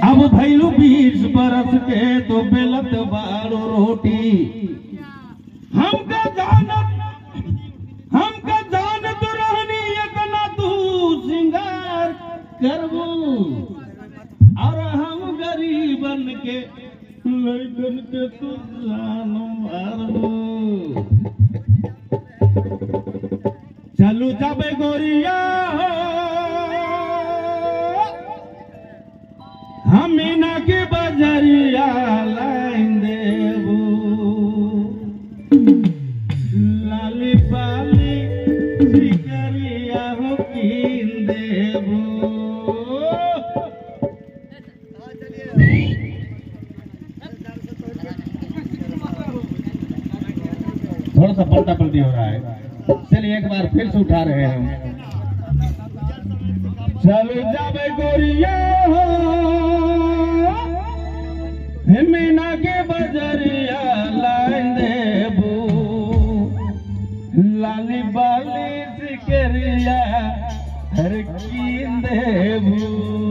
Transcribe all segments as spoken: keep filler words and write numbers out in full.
अब भैलू बीस बरस के तो बेलत बारो रोटी हमका जानत हमका जानत रहनी इतना तू सिंगार करबू और हम गरीबन के लड़कन के तू जान मारबू। चलू जाबे गोरिया हमीना के बजरिया लाइन देबू लाली पाली सिकरिया हो कीन देबू। थोड़ा सा पलटा पलटी हो रहा है, चलिए एक बार फिर से उठा रहे हैं हम। चलो जाबे गोरिया मीना के बजरिया लाइन देबू लाली बाली सिकरिया हर कीन देबू।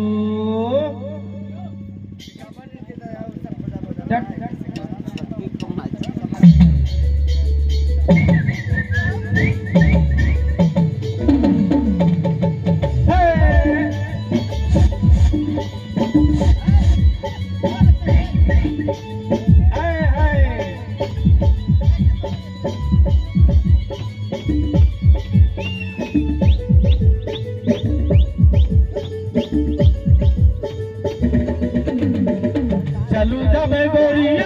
चलू जाबे गोरिया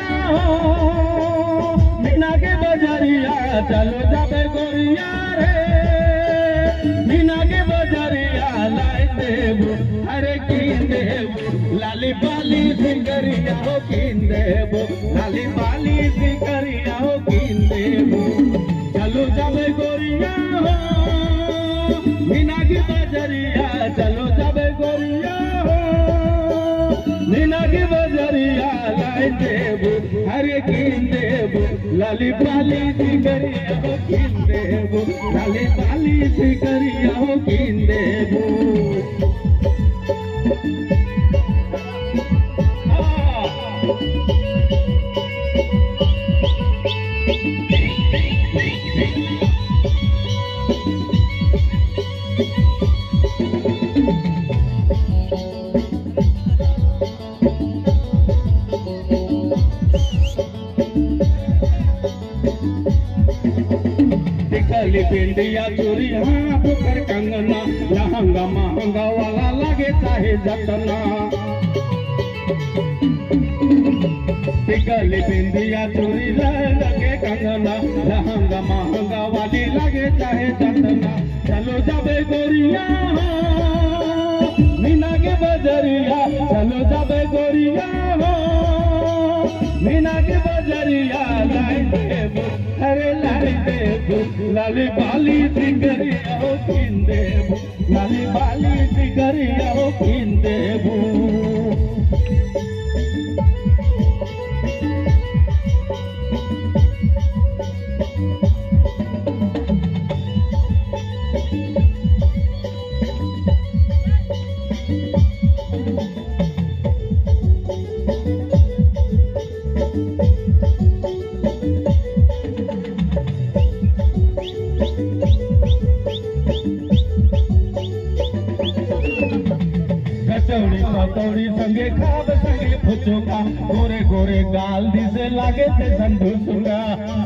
मीना के बजरिया चलो जाबे गोरिया रे मीना के बजरिया लाई देबू अरे कीन देबू लाली बाली सिकरिया हो कीन देबू लाली बाली सिकरिया हो कीन देबू। चलो जाबे गोरिया मीना की बजरिया चलो जाबे गोरिया मीना की बजरिया लाई देबू हरे कीन देबू लाली बाली सिकरिया हो कीन देबू लाली बाली सिकरिया हो कीन देबू। टिकली पिंडिया चोरी हाथ पर कंगना लहंगा महंगा वाला लगे चाहे जतना। टिकली पिंडिया चोरी लगे कंगना लहंगा महंगा वाली लगे चाहे जतना। चलो जाबे गोरिया मीना के बजरिया चलो जाबे गोरिया मीना के बजरिया लाई देबू अरे लाई देबू लाली बाली सिकरिया हो कीन देबू लाली बाली सिकरिया हो कीन देबू। कचौड़ी पकौड़ी संगे खाब संगे फुचुका गोरे गोरे गाल दिसे लागे थे संधुसुगा।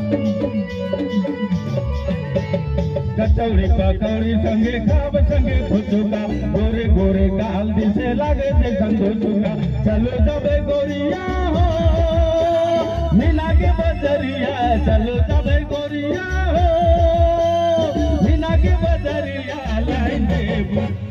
कचौड़ी पकौड़ी संगे खाब संगे फुचुका गोरे गोरे गाल दिसे लागे थे संधुसुगा। चलो जाबे गोरिया हो मीना के बजरिया चलो जाबे गोरिया हो मीना के बजरिया लाई देबू